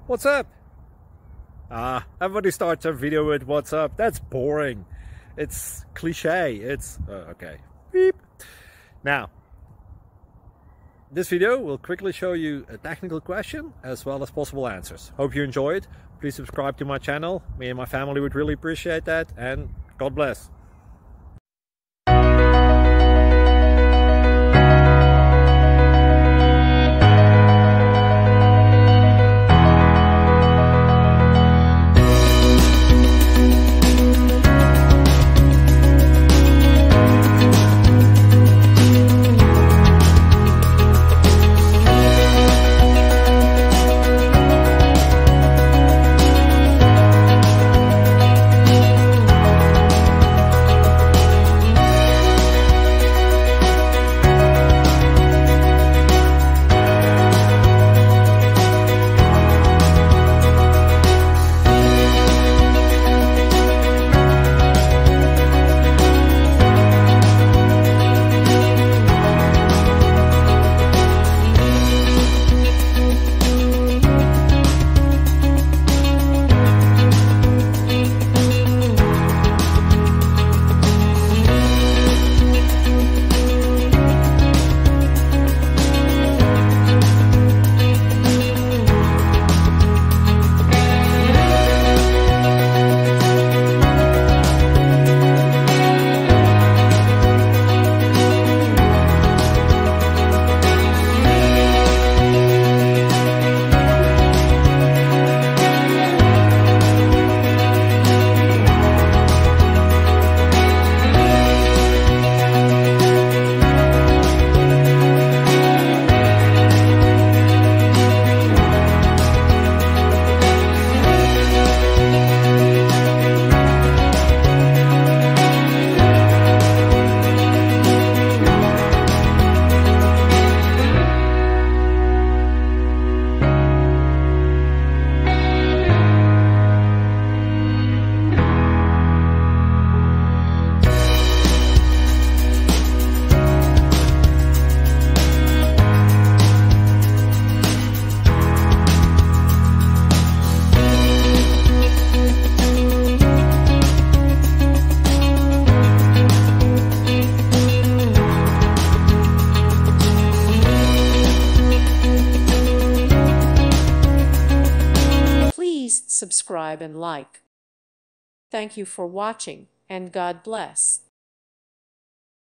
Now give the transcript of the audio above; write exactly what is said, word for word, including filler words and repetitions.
What's up? Ah, everybody starts a video with what's up. That's boring. It's cliche. It's uh, okay. Beep. Now, this video will quickly show you a technical question as well as possible answers. Hope you enjoy it. Please subscribe to my channel. Me and my family would really appreciate that, and God bless. Subscribe and like. Thank you for watching, and God bless.